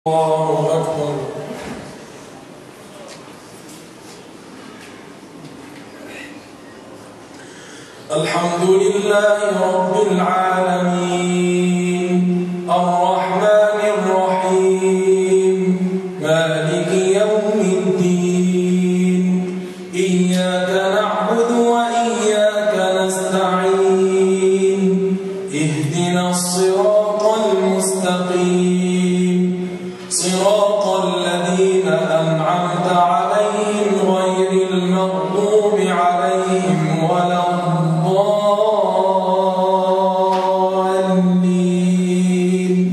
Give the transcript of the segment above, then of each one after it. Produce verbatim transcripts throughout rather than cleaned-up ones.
الله أكبر. الحمد لله رب العالمين الرحمن الرحيم مالك يوم الدين إياك نعبد وإياك نستعين اهدنا الصراط المستقيم صراط الذين أنعمت عليهم غير المغضوب عليهم ولا الضالين.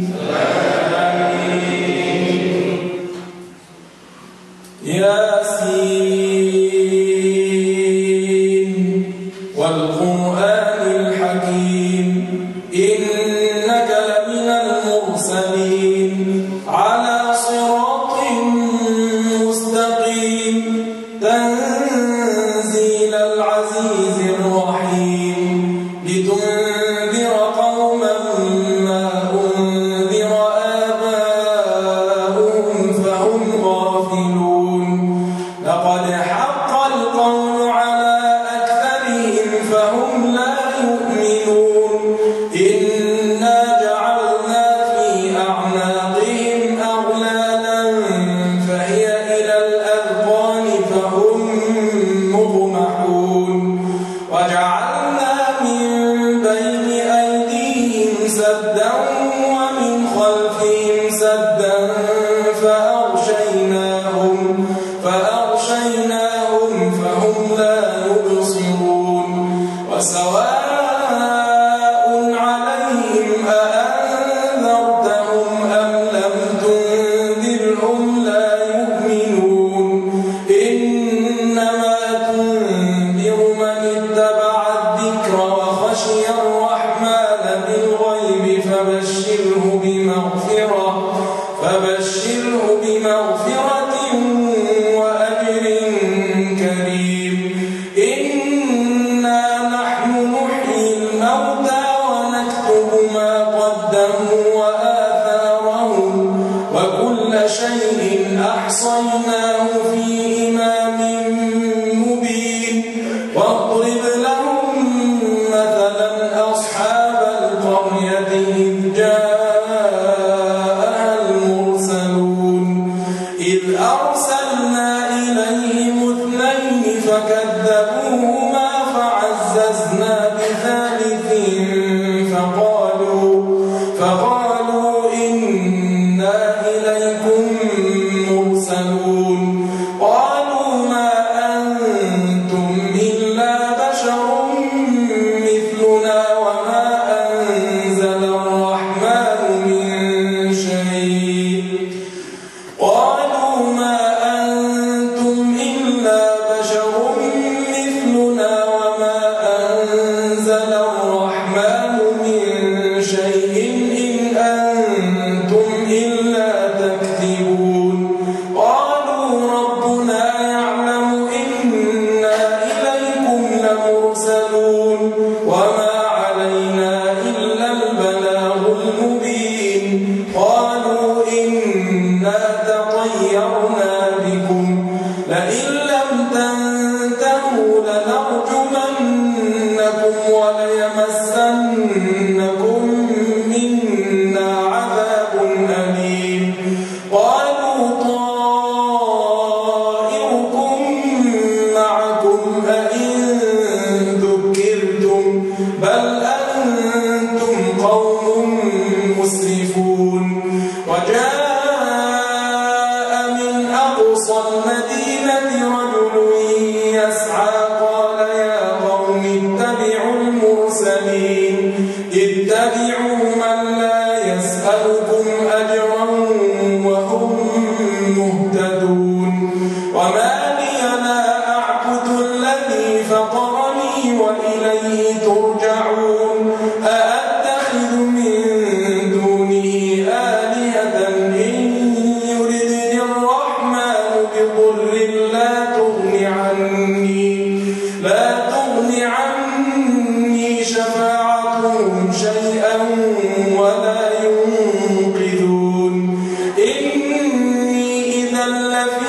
ياسين والقرآن الحكيم إنك لمن المرسلين على صراط مستقيم تنزيل العزيز الرحيم لتنذر قوما ما أنذر آباؤهم فهم غافلون لقد حق القول على أكثرهم فهم لا يؤمنون إنا جعلنا في أعناقهم أغلالا فهي إلى الأذقان فهم مقمحون وجعلنا من بين أيديهم سدا ومن خلفهم سدا فأغشيناهم فأغشيناهم فهم لا يبصرون وسواء عليهم أأنذرتهم أم لم تنذرهم لا يؤمنون إنما تنذر من اتبع الذكر وخشي الرحمن بالغيب فبشره بمغفرة فبشره بمغفرة وأجر كريم إنا نحن نحيي الموتى ونكتب ما قدموا وآثارهم وكل شيء أحصيناه في إمام مبين واضرب لهم مثلا أصحاب القرية إذ جاءها المرسلون إذ أرسلنا إليهم اثنين فكذبوهما فعززنا بثالث فقالوا فقالوا إنا إليكم مرسلون قالوا ما أنتم إلا بشر مثلنا وما أنزل الرحمن من شيء قالوا ما أنتم إلا بشر مثلنا وما أنزل الرحمن من شيء إن أنتم إلا تكذبون قالوا ربنا يعلم إنا إليكم لمرسلون وما علينا إلا البلاغ المبين قالوا إن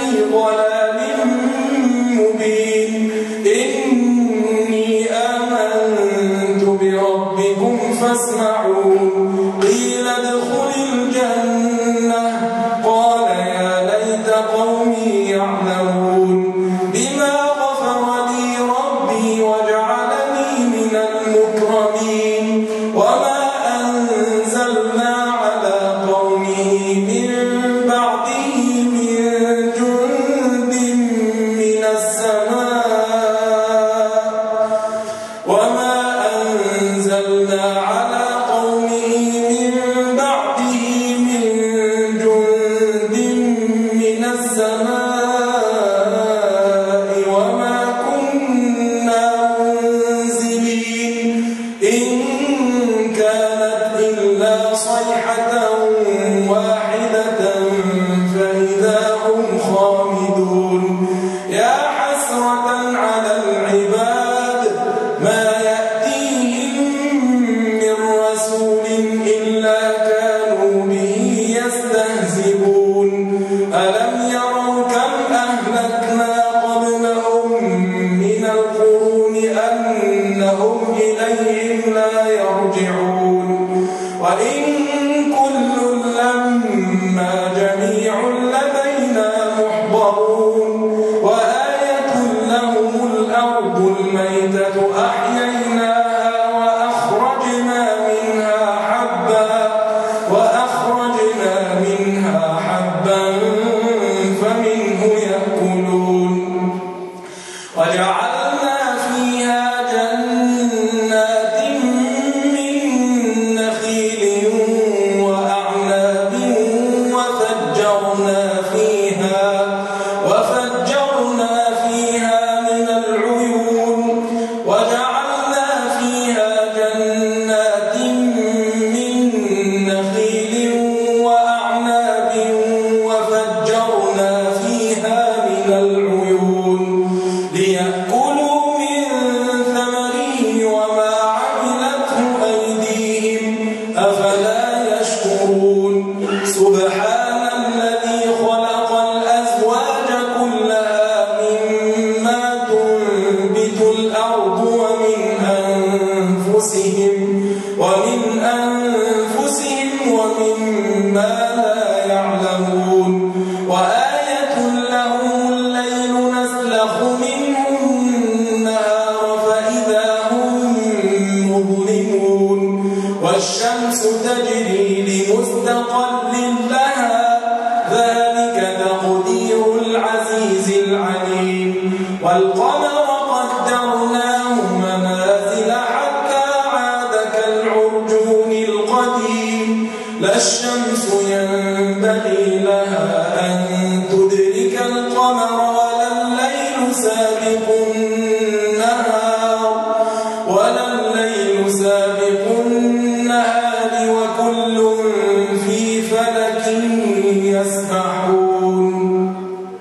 لفي ضلال مبين إني آمنت بربكم فاسمعون قيل ادخل الجنة قال يا ليت قومي يعلمون بما غفر لي ربي وجعلني من المكرمين وما أنزلنا على قومه من بعده من جند من السماء وما أنزلنا على قومه من بعده من جند من السماء وما كنا منزلين إن كانت إلا صيحة واحدة فإذا هم خامدون يا حسرة على العباد ما يأتيهم من رسول إلا كانوا به يستهزئون ألم يروا كم أهلكنا قبلهم من القرون أنهم إليهم لا يرجعون وإن كل لما جميع لدينا محضرون وآية لهم الأرض الميتة أحييناها وأخرجنا منها حبا وأخرجنا منها حبا فمنه يأكلون وجعلنا فيها جنات من نخيل وأعناب وفجرنا فيها وفجرنا فيها من العيون وجعلنا فيها جنات من نخيل وأعناب وفجرنا فيها من العيون ليأكلوا من ثمره وما عملته أيديهم أفلا يشكرون سبحان الذي خلق الأزواج كلها مما تنبت الأرض ومن أنفسهم ومن أنفسهم ومما لا يعلمون وآية لهم الليل نسلخ منه النهار فإذا هم مظلمون والشمس تجري لمستقر لها ذلك تقدير العزيز العليم والقمر قدرناه منازل حتى عاد كالعرجون القديم لا الشمس ينبغي لها أن تدرك القمر ولا الليل سابق النهار ولا الليل سابق النهار وكل في فلك يسبحون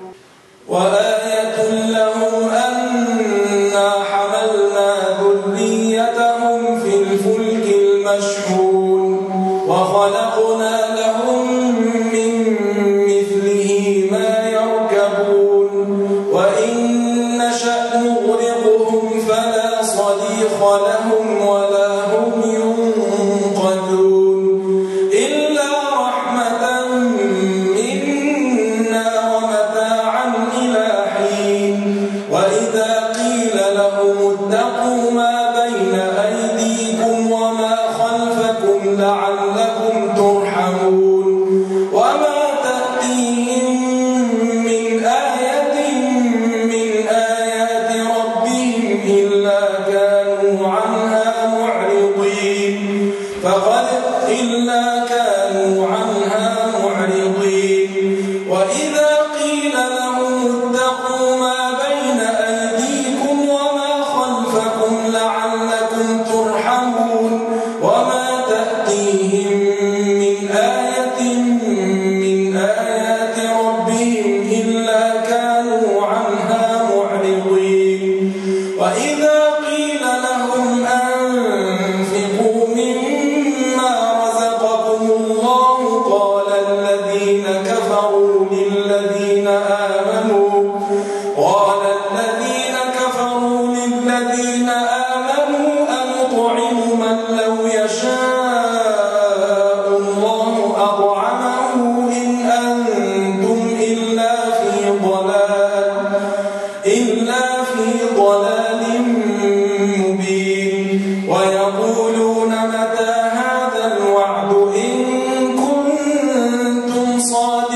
وآية لهم أنا حملنا ذريتهم في الفلك المشحون وخلقنا لهم من مثله ما يركبون وإن نشأ نغرقهم فلا صريخ لهم ولا هم ينقذون إلا رحمة منا ومتاعا إلى حين وإذا قيل لهم اتقوا ما بين أيديكم وما خلفكم لعلكم ترحمون وما تأتيهم من آية من آيات ربهم إلا كانوا عنها معرضين فقد إلا كانوا عنها معرضين وإذا قيل لهم اتقوا ما بين أيديكم وما خلفكم لعلكم ترحمون وما تأتيهم من آية من آيات ربهم إلا كانوا عنها معرضين وإذا قيل لهم أنفقوا مما رزقكم الله قال الذين كفروا للذين آمنوا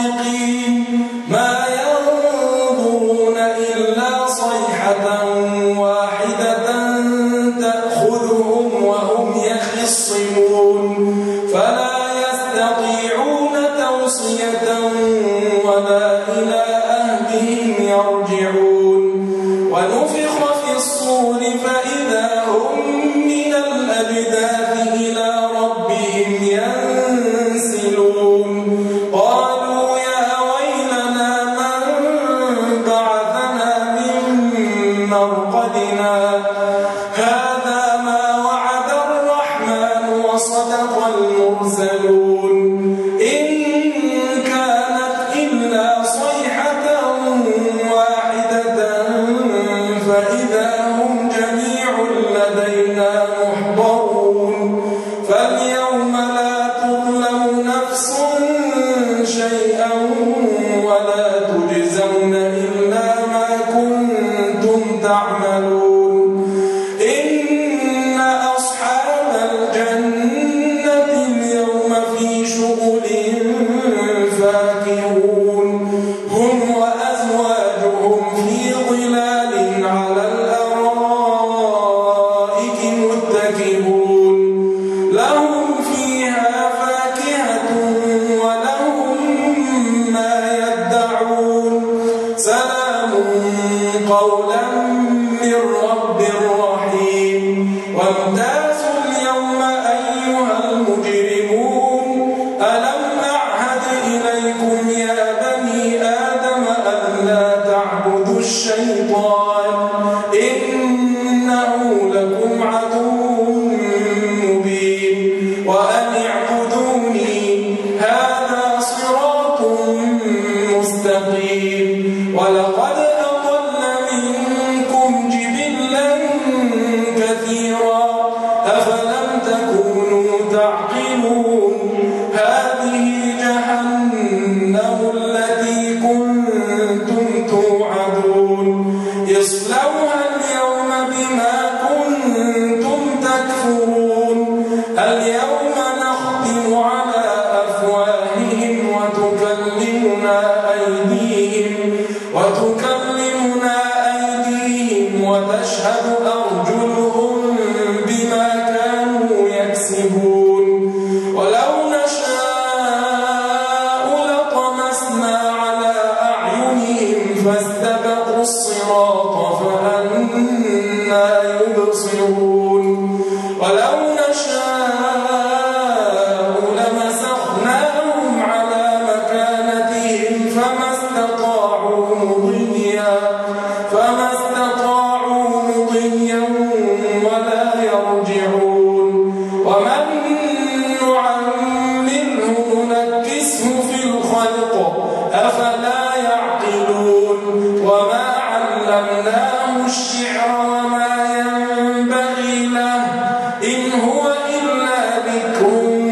الصادقين ما ينظرون إلا صيحة واحدة تأخذهم وهم يخصمون فلا يستطيعون توصية ولا إلى أهلهم يرجعون ونفخ في الصور فإذا هم من الأجداث إلى ربهم ينسلون قالوا يا ويلنا من بعثنا من مرقدنا هذا ما وعد الرحمن وصدق المرسلون إن كانت إلا صيحة واحدة فإذا هم جميع لدينا محضرون فاليوم لا تظلم نفس شيئا ولا تجزون إلا ما كنتم تعملون إن أصحاب الجنة اليوم في شغل فاكهون هم وأزواجهم في ظلال على الأرائك متكئون لهم فيها فاكهة ولهم ما يدعون سلام قولا من رب رحيم وامتازوا اليوم أيها المجرمون ألم أعهد إليكم يا بني آدم ألا تعبدوا الشيطان إنه لكم عدو مبين وأن اعبدوني هذا صراط مستقيم ولقد أضل منكم جبلا كثيرا أفلم تكونوا تعقلون هذه جهنم التي كنتم توعدون اصلوها اليوم بما كنتم تكفرون اليوم نختم على أفواههم وتكلمنا أيديهم وتكلمنا أيديهم وتشهد أرجلهم بما كانوا يكسبون ولو نشاء لطمسنا على أعينهم فاستبقوا الصراط فأنى يبصرون ولو نشاء لمسخناهم على مكانتهم فما استطاعوا مضيا فما استطاعوا مضيا ولا يرجعون ومن نعمره ننكسه في الخلق أفلا يعقلون وما علمناه الشعر وما ينبغي له إن هو إلا ذكر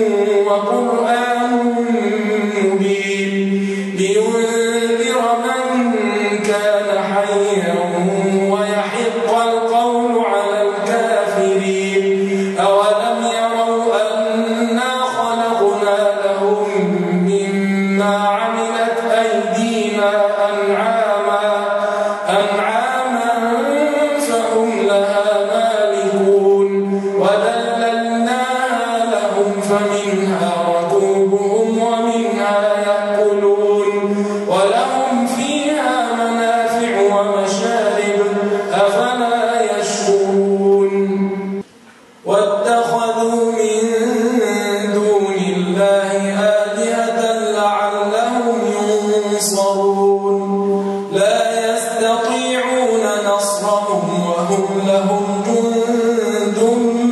وقرآن مبين لينذر من كان حيا ويحق القول على الكافرين أولم يروا أنا خلقنا لهم مما عملت أيدينا أنعاما أنعاما فهم لها مالكون وذللناها لهم فمنها ركوبهم ومنها يأكلون ولهم فيها منافع ومشارب أفلا يشكرون واتخذوا من دون الله آلهة لعلهم ينصرون لا يستطيعون نصرهم وهم لهم جند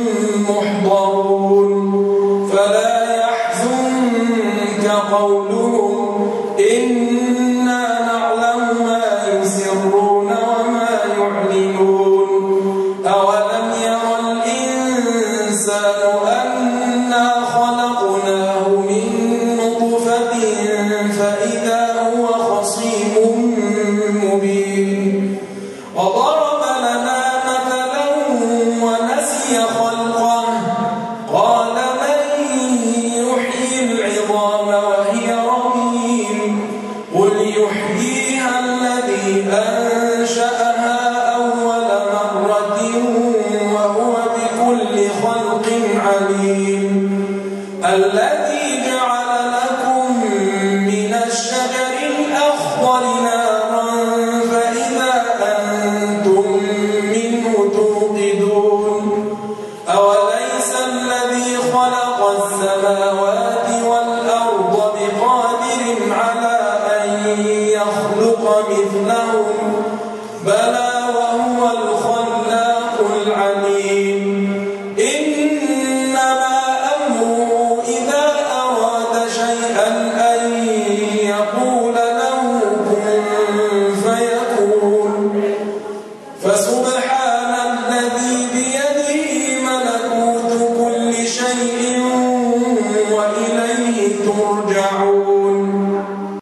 محضرون فلا يحزنك قولهم إنا نعلم ما يسرون وما يعلنون أولم ير الإنسان أنا خلقناه من نطفة فإذا هو خصيم مبين وضرب لنا مثلا ونسي خلقه قال من يحيي العظام وهي رميم قل يحييها الذي أنشأها أول مرة وهو بكل خلق عليم الذي جعل لكم من الشجر الأخضر نارا فإذا أنتم منه توقدون أوليس الذي خلق السماوات والأرض بقادر على أن يخلق مثلهم بلى وهو الخلاق العليم